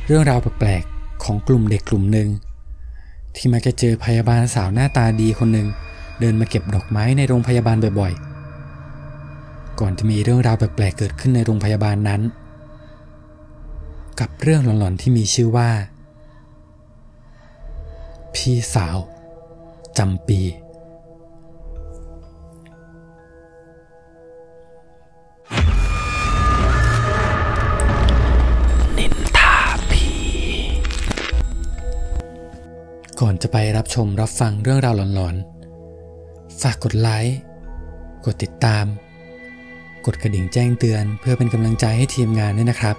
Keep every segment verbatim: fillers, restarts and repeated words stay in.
เรื่องราวแปลกๆของกลุ่มเด็กกลุ่มหนึ่งที่มักจะเจอพยาบาลสาวหน้าตาดีคนหนึ่งเดินมาเก็บดอกไม้ในโรงพยาบาลบ่อยๆก่อนจะมีเรื่องราวแปลกๆเกิดขึ้นในโรงพยาบาลนั้นกับเรื่องหลอนๆที่มีชื่อว่าพี่สาวจำปีก่อนจะไปรับชมรับฟังเรื่องราวหลอนๆฝากกดไลค์กดติดตามกดกระดิ่งแจ้งเตือนเพื่อเป็นกำลังใจให้ทีมงานด้วยนะครับ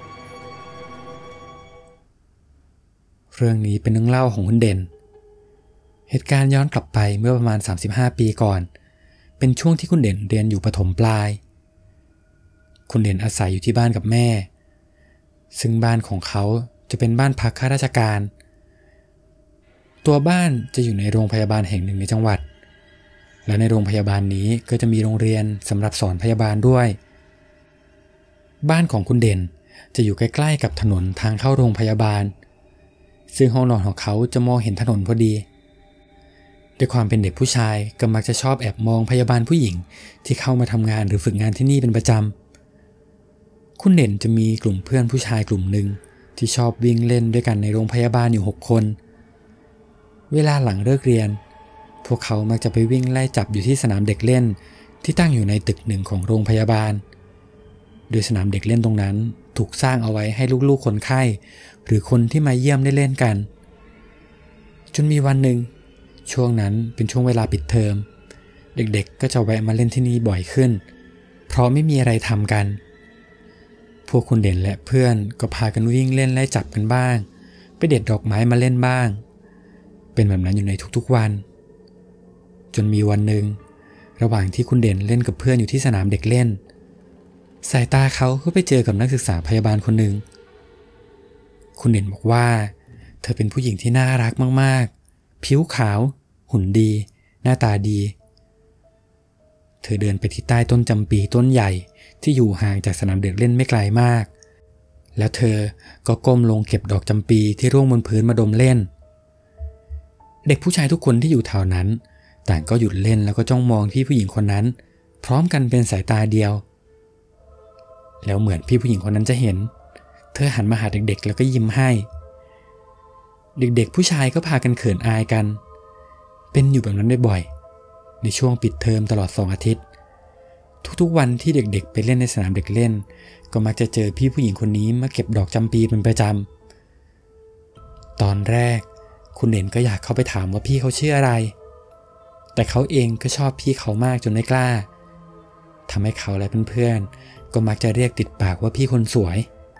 เรื่องนี้เป็นเรื่องเล่าของคุณเด่นเหตุการณ์ย้อนกลับไปเมื่อประมาณสามสิบห้าปีก่อนเป็นช่วงที่คุณเด่นเรียนอยู่ประถมปลายคุณเด่นอาศัยอยู่ที่บ้านกับแม่ซึ่งบ้านของเขาจะเป็นบ้านพักข้าราชการตัวบ้านจะอยู่ในโรงพยาบาลแห่งหนึ่งในจังหวัดและในโรงพยาบาลนี้ก็จะมีโรงเรียนสำหรับสอนพยาบาลด้วยบ้านของคุณเด่นจะอยู่ใกล้ๆกับถนนทางเข้าโรงพยาบาลซึ่งห้องนอนของเขาจะมองเห็นถนนพอดีด้วยความเป็นเด็กผู้ชายก็มักจะชอบแอบมองพยาบาลผู้หญิงที่เข้ามาทำงานหรือฝึกงานที่นี่เป็นประจำคุณเด่นจะมีกลุ่มเพื่อนผู้ชายกลุ่มหนึ่งที่ชอบวิ่งเล่นด้วยกันในโรงพยาบาลอยู่หกคนเวลาหลังเลิกเรียนพวกเขามักจะไปวิ่งไล่จับอยู่ที่สนามเด็กเล่นที่ตั้งอยู่ในตึกหนึ่งของโรงพยาบาลโดยสนามเด็กเล่นตรงนั้นถูกสร้างเอาไว้ให้ลูกๆคนไข้หรือคนที่มาเยี่ยมได้เล่นกันจนมีวันหนึ่งช่วงนั้นเป็นช่วงเวลาปิดเทอมเด็กๆก็จะแวะมาเล่นที่นี่บ่อยขึ้นเพราะไม่มีอะไรทำกันพวกคุณเด่นและเพื่อนก็พากันวิ่งเล่นไล่จับกันบ้างไปเด็ดดอกไม้มาเล่นบ้างเป็นแบบนั้นอยู่ในทุกๆวันจนมีวันหนึ่งระหว่างที่คุณเด่นเล่นกับเพื่อนอยู่ที่สนามเด็กเล่นสายตาเขาก็ไปเจอกับนักศึกษาพยาบาลคนหนึ่งคุณเด่นบอกว่าเธอเป็นผู้หญิงที่น่ารักมากๆผิวขาวหุ่นดีหน้าตาดีเธอเดินไปที่ใต้ต้นจำปีต้นใหญ่ที่อยู่ห่างจากสนามเด็กเล่นไม่ไกลมากแล้วเธอก็ก้มลงเก็บดอกจำปีที่ร่วงบนพื้นมาดมเล่นเด็กผู้ชายทุกคนที่อยู่แถวนั้นต่างก็หยุดเล่นแล้วก็จ้องมองพี่ผู้หญิงคนนั้นพร้อมกันเป็นสายตาเดียวแล้วเหมือนพี่ผู้หญิงคนนั้นจะเห็นเธอหันมาหาเด็กๆแล้วก็ยิ้มให้เด็กๆผู้ชายก็พากันเขินอายกันเป็นอยู่แบบนั้นบ่อยๆในช่วงปิดเทอมตลอดสองอาทิตย์ทุกๆวันที่เด็กๆไปเล่นในสนามเด็กเล่นก็มักจะเจอพี่ผู้หญิงคนนี้มาเก็บดอกจำปีเป็นประจำตอนแรกคุณเด่นก็อยากเข้าไปถามว่าพี่เขาชื่ออะไรแต่เขาเองก็ชอบพี่เขามากจนไม่กล้าทำให้เขาและเพื่อนๆก็มักจะเรียกติดปากว่าพี่คนสวย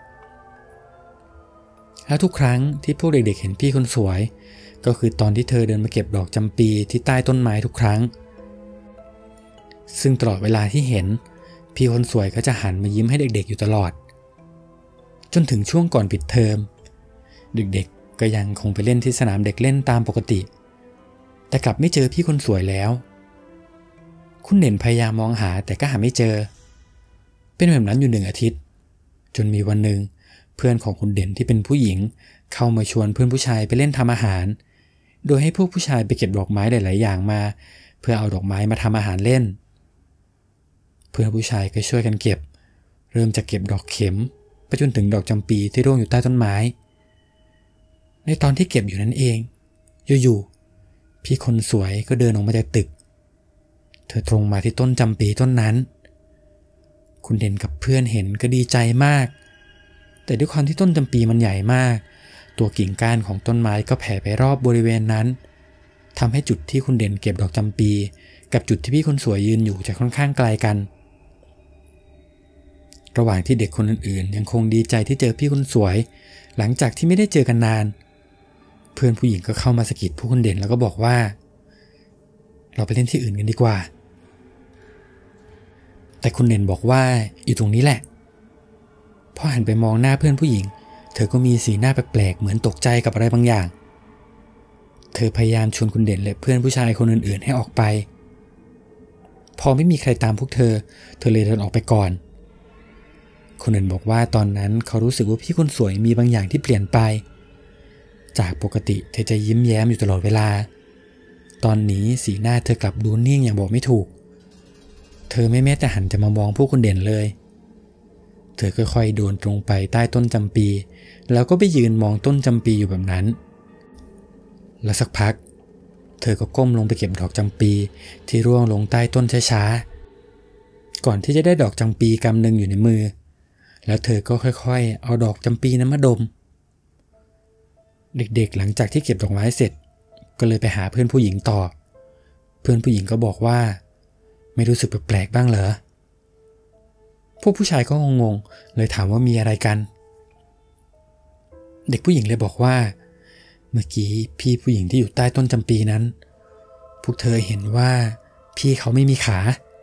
แล้วทุกครั้งที่พวกเด็กๆเห็นพี่คนสวยก็คือตอนที่เธอเดินมาเก็บดอกจำปีที่ใต้ต้นไม้ทุกครั้งซึ่งตลอดเวลาที่เห็นพี่คนสวยก็จะหันมายิ้มให้เด็กๆอยู่ตลอดจนถึงช่วงก่อนปิดเทอมเด็กๆก็ยังคงไปเล่นที่สนามเด็กเล่นตามปกติแต่กลับไม่เจอพี่คนสวยแล้วคุณเด่นพยายามมองหาแต่ก็หาไม่เจอเป็นแบบนั้นอยู่หนึ่งอาทิตย์จนมีวันหนึ่งเพื่อนของคุณเด่นที่เป็นผู้หญิงเข้ามาชวนเพื่อนผู้ชายไปเล่นทำอาหารโดยให้พวกผู้ชายไปเก็บดอกไม้หลายๆอย่างมาเพื่อเอาดอกไม้มาทำอาหารเล่นเพื่อนผู้ชายก็ช่วยกันเก็บเริ่มจากเก็บดอกเข็มไปจนถึงดอกจำปีที่ร่วงอยู่ใต้ต้นไม้ในตอนที่เก็บอยู่นั้นเองอยู่ๆพี่คนสวยก็เดินออกมาจากตึกเธอตรงมาที่ต้นจำปีต้นนั้นคุณเด่นกับเพื่อนเห็นก็ดีใจมากแต่ด้วยความที่ต้นจำปีมันใหญ่มากตัวกิ่งก้านของต้นไม้ก็แผ่ไปรอบบริเวณนั้นทำให้จุดที่คุณเด่นเก็บดอกจำปีกับจุดที่พี่คนสวยยืนอยู่จะค่อนข้างไกลกันระหว่างที่เด็กคนอื่นๆยังคงดีใจที่เจอพี่คนสวยหลังจากที่ไม่ได้เจอกันนานเพื่อนผู้หญิงก็เข้ามาสะกิดผู้คนเด่นแล้วก็บอกว่าเราไปเล่นที่อื่นกันดีกว่าแต่คุณเด่นบอกว่าอยู่ตรงนี้แหละพอหันไปมองหน้าเพื่อนผู้หญิงเธอก็มีสีหน้าแปลกๆเหมือนตกใจกับอะไรบางอย่างเธอพยายามชวนคุณเด่นและเพื่อนผู้ชายคนอื่นๆให้ออกไปพอไม่มีใครตามพวกเธอเธอเลยเดินออกไปก่อนคนอื่นบอกว่าตอนนั้นเขารู้สึกว่าพี่คนสวยมีบางอย่างที่เปลี่ยนไปจากปกติเธอจะยิ้มแย้มอยู่ตลอดเวลาตอนนี้สีหน้าเธอกลับดูนิ่งอย่างบอกไม่ถูกเธอไม่แม้แต่หันจะมามองพวกคุณเด่นเลยเธอค่อยๆเดินตรงไปใต้ต้นจำปีแล้วก็ไปยืนมองต้นจำปีอยู่แบบนั้นแล้วสักพักเธอก็ก้มลงไปเก็บดอกจำปีที่ร่วงลงใต้ต้นช้าๆก่อนที่จะได้ดอกจำปีกำหนึ่งอยู่ในมือแล้วเธอก็ค่อยๆเอาดอกจำปีนั้นมาดมเด็กๆหลังจากที่เก็บดอกไม้เสร็จก็เลยไปหาเพื่อนผู้หญิงต่อเพื่อนผู้หญิงก็บอกว่าไม่รู้สึกแปลกๆบ้างเหรอพวกผู้ชายก็งงๆเลยถามว่ามีอะไรกันเด็กผู้หญิงเลยบอกว่าเมื่อกี้พี่ผู้หญิงที่อยู่ใต้ต้นจำปีนั้นพวกเธอเห็นว่าพี่เขาไม่มีขา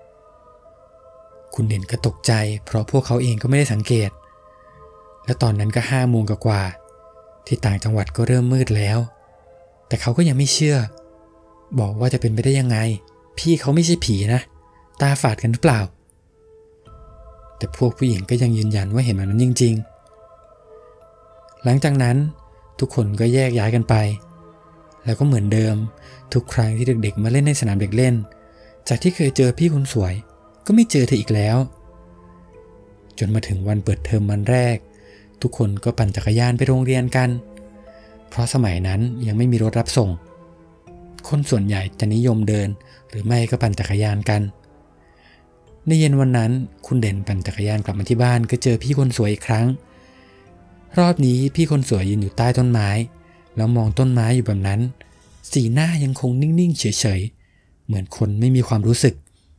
คุณเด่นก็ตกใจเพราะพวกเขาเองก็ไม่ได้สังเกตและตอนนั้นก็ห้าโมงกว่าๆที่ต่างจังหวัดก็เริ่มมืดแล้วแต่เขาก็ยังไม่เชื่อบอกว่าจะเป็นไปได้ยังไงพี่เขาไม่ใช่ผีนะตาฝาดกันหรือเปล่าแต่พวกผู้หญิงก็ยังยืนยันว่าเห็นมันนั้นจริงๆหลังจากนั้นทุกคนก็แยกย้ายกันไปแล้วก็เหมือนเดิมทุกครั้งที่เด็กๆมาเล่นในสนามเด็กเล่นจากที่เคยเจอพี่คนสวยก็ไม่เจอเธออีกแล้วจนมาถึงวันเปิดเทอมวันแรกทุกคนก็ปั่นจักรยานไปโรงเรียนกันเพราะสมัยนั้นยังไม่มีรถรับส่งคนส่วนใหญ่จะนิยมเดินหรือไม่ก็ปั่นจักรยานกันในเย็นวันนั้นคุณเด่นปั่นจักรยานกลับมาที่บ้านก็เจอพี่คนสวยอีกครั้งรอบนี้พี่คนสวยยืนอยู่ใต้ต้นไม้แล้วมองต้นไม้อยู่แบบนั้นสีหน้ายังคงนิ่งๆเฉยๆเหมือนคนไม่มีความรู้สึก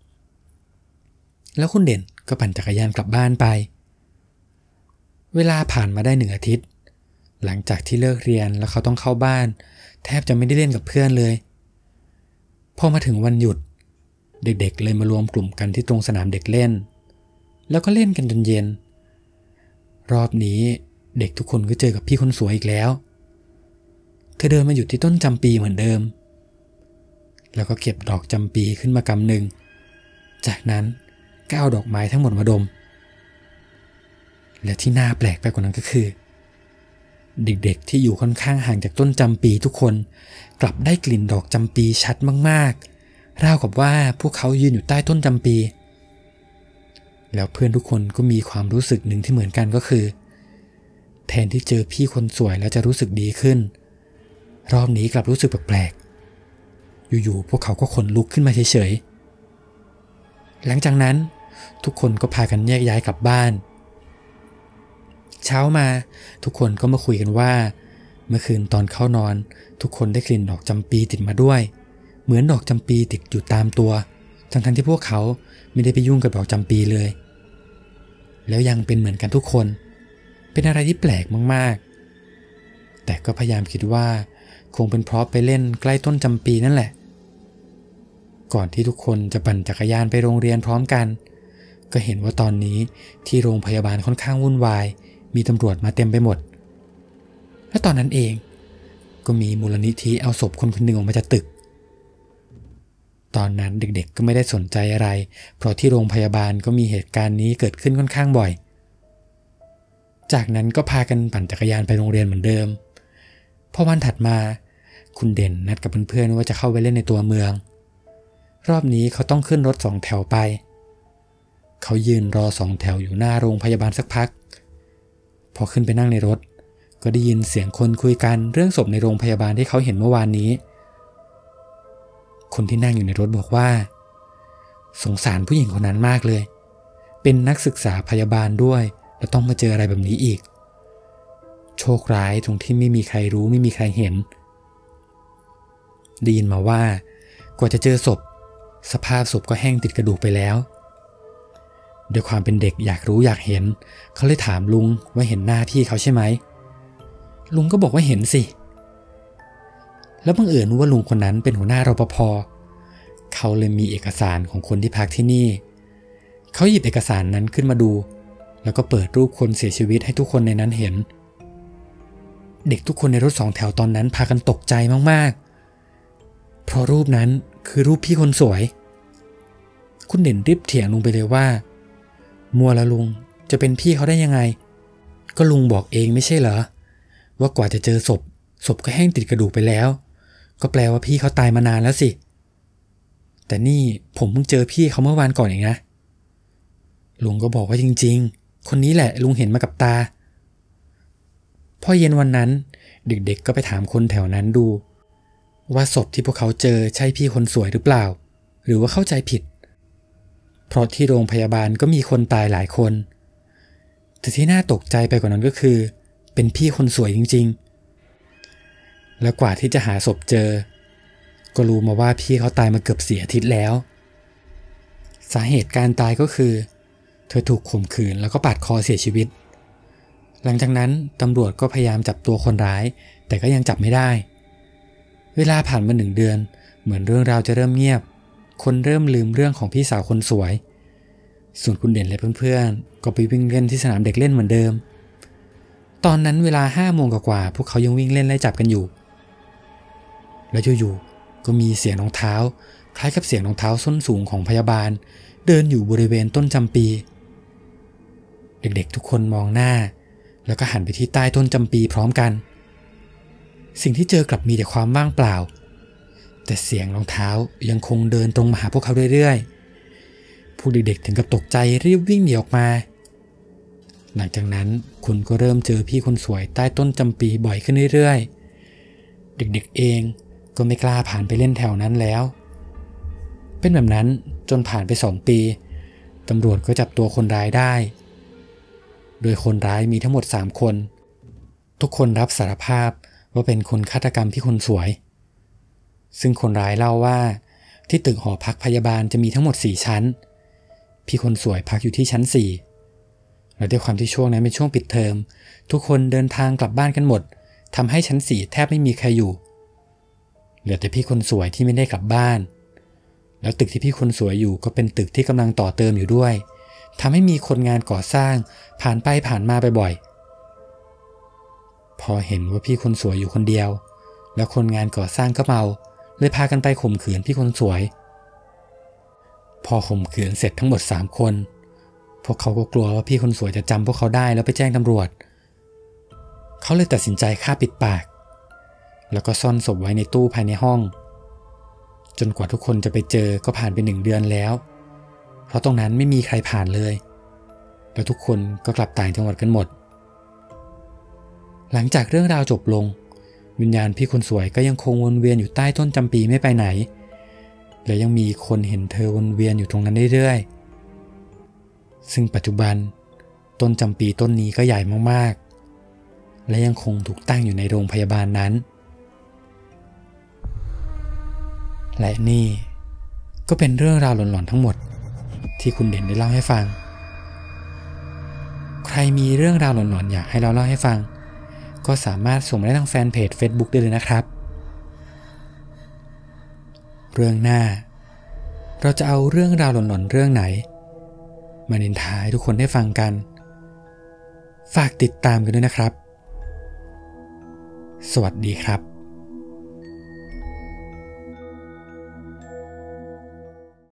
แล้วคุณเด่นก็ปั่นจักรยานกลับบ้านไปเวลาผ่านมาได้หนึ่งอาทิตย์หลังจากที่เลิกเรียนแล้วเขาต้องเข้าบ้านแทบจะไม่ได้เล่นกับเพื่อนเลยพอมาถึงวันหยุดเด็กๆเลยมารวมกลุ่มกันที่ตรงสนามเด็กเล่นแล้วก็เล่นกันจนเย็นรอบนี้เด็กทุกคนก็เจอกับพี่คนสวยอีกแล้วเธอเดินมาอยู่ที่ต้นจำปีเหมือนเดิมแล้วก็เก็บดอกจำปีขึ้นมากำหนึ่งจากนั้นก็เอาดอกไม้ทั้งหมดมาดมและที่น่าแปลกไปกว่านั้นก็คือเด็กๆที่อยู่ค่อนข้างห่างจากต้นจำปีทุกคนกลับได้กลิ่นดอกจำปีชัดมากๆราวกับว่าพวกเขายืนอยู่ใต้ต้นจำปีแล้วเพื่อนทุกคนก็มีความรู้สึกหนึ่งที่เหมือนกันก็คือแทนที่เจอพี่คนสวยแล้วจะรู้สึกดีขึ้นรอบนี้กลับรู้สึกแปลกๆอยู่ๆพวกเขาก็ขนลุกขึ้นมาเฉยๆหลังจากนั้นทุกคนก็พากันแยกย้ายกลับบ้านเช้ามาทุกคนก็มาคุยกันว่าเมื่อคืนตอนเข้านอนทุกคนได้กลิ่นดอกจำปีติดมาด้วยเหมือนดอกจำปีติดอยู่ตามตัวทั้งๆที่พวกเขาไม่ได้ไปยุ่งกับดอกจำปีเลยแล้วยังเป็นเหมือนกันทุกคนเป็นอะไรที่แปลกมากๆแต่ก็พยายามคิดว่าคงเป็นเพราะไปเล่นใกล้ต้นจำปีนั่นแหละก่อนที่ทุกคนจะปั่นจักรยานไปโรงเรียนพร้อมกันก็เห็นว่าตอนนี้ที่โรงพยาบาลค่อนข้างวุ่นวายมีตำรวจมาเต็มไปหมดและตอนนั้นเองก็มีมูลนิธิเอาศพคนคนหนึ่งออกมาจากตึกตอนนั้นเด็กๆก็ไม่ได้สนใจอะไรเพราะที่โรงพยาบาลก็มีเหตุการณ์นี้เกิดขึ้นค่อนข้างบ่อยจากนั้นก็พากันปั่นจักรยานไปโรงเรียนเหมือนเดิมพอวันถัดมาคุณเด่นนัดกับเพื่อนๆว่าจะเข้าไปเล่นในตัวเมืองรอบนี้เขาต้องขึ้นรถสองแถวไปเขายืนรอสองแถวอยู่หน้าโรงพยาบาลสักพักพอขึ้นไปนั่งในรถก็ได้ยินเสียงคนคุยกันเรื่องศพในโรงพยาบาลที่เขาเห็นเมื่อวานนี้คนที่นั่งอยู่ในรถบอกว่าสงสารผู้หญิงคนนั้นมากเลยเป็นนักศึกษาพยาบาลด้วยแล้วต้องมาเจออะไรแบบนี้อีกโชคร้ายตรงที่ไม่มีใครรู้ไม่มีใครเห็นได้ยินมาว่ากว่าจะเจอศพสภาพศพก็แห้งติดกระดูกไปแล้วด้วยความเป็นเด็กอยากรู้อยากเห็นเขาเลยถามลุงว่าเห็นหน้าพี่เขาใช่ไหมลุงก็บอกว่าเห็นสิแล้วบังเอิญว่าลุงคนนั้นเป็นหัวหน้ารปภ.เขาเลยมีเอกสารของคนที่พักที่นี่เขาหยิบเอกสารนั้นขึ้นมาดูแล้วก็เปิดรูปคนเสียชีวิตให้ทุกคนในนั้นเห็นเด็กทุกคนในรถสองแถวตอนนั้นพากันตกใจมากๆเพราะรูปนั้นคือรูปพี่คนสวยคุณเด่นรีบเถียงลุงไปเลยว่ามัวละลุงจะเป็นพี่เขาได้ยังไงก็ลุงบอกเองไม่ใช่เหรอว่ากว่าจะเจอศพศพก็แห้งติดกระดูกไปแล้วก็แปลว่าพี่เขาตายมานานแล้วสิแต่นี่ผมเพิ่งเจอพี่เขาเมื่อวานก่อนเองนะลุงก็บอกว่าจริงๆคนนี้แหละลุงเห็นมากับตาพอเย็นวันนั้นเด็กๆก็ไปถามคนแถวนั้นดูว่าศพที่พวกเขาเจอใช่พี่คนสวยหรือเปล่าหรือว่าเข้าใจผิดเพราะที่โรงพยาบาลก็มีคนตายหลายคนแต่ที่น่าตกใจไปกว่านั้นก็คือเป็นพี่คนสวยจริงๆและกว่าที่จะหาศพเจอก็รู้มาว่าพี่เขาตายมาเกือบสี่อาทิตย์แล้วสาเหตุการตายก็คือเธอถูกข่มขืนแล้วก็ปาดคอเสียชีวิตหลังจากนั้นตำรวจก็พยายามจับตัวคนร้ายแต่ก็ยังจับไม่ได้เวลาผ่านมาหนึ่งเดือนเหมือนเรื่องราวจะเริ่มเงียบคนเริ่มลืมเรื่องของพี่สาวคนสวยส่วนคุณเด่นและเพื่อนๆก็ไปวิ่งเล่นที่สนามเด็กเล่นเหมือนเดิมตอนนั้นเวลาห้าโมงกว่าๆพวกเขายังวิ่งเล่นไล่จับกันอยู่แล้วอยู่ๆก็มีเสียงรองเท้าคล้ายกับเสียงรองเท้าส้นสูงของพยาบาลเดินอยู่บริเวณต้นจำปีเด็กๆทุกคนมองหน้าแล้วก็หันไปที่ใต้ต้นจำปีพร้อมกันสิ่งที่เจอกลับมีแต่ความว่างเปล่าแต่เสียงรองเท้ายังคงเดินตรงมาหาพวกเขาเรื่อยๆพวกเด็กๆถึงกับตกใจรีบวิ่งหนีออกมาหลังจากนั้นคุณก็เริ่มเจอพี่คนสวยใต้ต้นจำปีบ่อยขึ้นเรื่อยๆเด็กๆเองก็ไม่กล้าผ่านไปเล่นแถวนั้นแล้วเป็นแบบนั้นจนผ่านไปสองปีตำรวจก็จับตัวคนร้ายได้โดยคนร้ายมีทั้งหมดสามคนทุกคนรับสารภาพว่าเป็นคนฆาตกรรมพี่คนสวยซึ่งคนร้ายเล่าว่าที่ตึกหอพักพยาบาลจะมีทั้งหมดสี่ชั้นพี่คนสวยพักอยู่ที่ชั้นสี่และด้วยความที่ช่วงนั้นเป็นช่วงปิดเทอมทุกคนเดินทางกลับบ้านกันหมดทำให้ชั้นสี่แทบไม่มีใครอยู่เหลือแต่พี่คนสวยที่ไม่ได้กลับบ้านแล้วตึกที่พี่คนสวยอยู่ก็เป็นตึกที่กำลังต่อเติมอยู่ด้วยทำให้มีคนงานก่อสร้างผ่านไปผ่านมาบ่อยๆพอเห็นว่าพี่คนสวยอยู่คนเดียวแล้วคนงานก่อสร้างก็เมาเลยพากันไปข่มขืนพี่คนสวยพอข่มขืนเสร็จทั้งหมดสามคนพวกเขาก็กลัวว่าพี่คนสวยจะจำพวกเขาได้แล้วไปแจ้งตำรวจเขาเลยตัดสินใจฆ่าปิดปากแล้วก็ซ่อนศพไว้ในตู้ภายในห้องจนกว่าทุกคนจะไปเจอก็ผ่านไปหนึ่งเดือนแล้วเพราะตรงนั้นไม่มีใครผ่านเลยแล้วทุกคนก็กลับต่างจังหวัดกันหมดหลังจากเรื่องราวจบลงวิญญาณพี่คนสวยก็ยังคงวนเวียนอยู่ใต้ต้นจำปีไม่ไปไหนและยังมีคนเห็นเธอวนเวียนอยู่ตรงนั้นเรื่อยๆซึ่งปัจจุบันต้นจำปีต้นนี้ก็ใหญ่มากๆและยังคงถูกตั้งอยู่ในโรงพยาบาลนั้นและนี่ก็เป็นเรื่องราวหลอนๆทั้งหมดที่คุณเด่นได้เล่าให้ฟังใครมีเรื่องราวหลอนๆอยากให้เราเล่าให้ฟังก็สามารถส่งมาได้ทางแฟนเพจ Facebook ได้เลยนะครับเรื่องหน้าเราจะเอาเรื่องราวหลอนๆเรื่องไหนมานินทาให้ทุกคนได้ฟังกันฝากติดตามกันด้วยนะครับสวัสดีครับ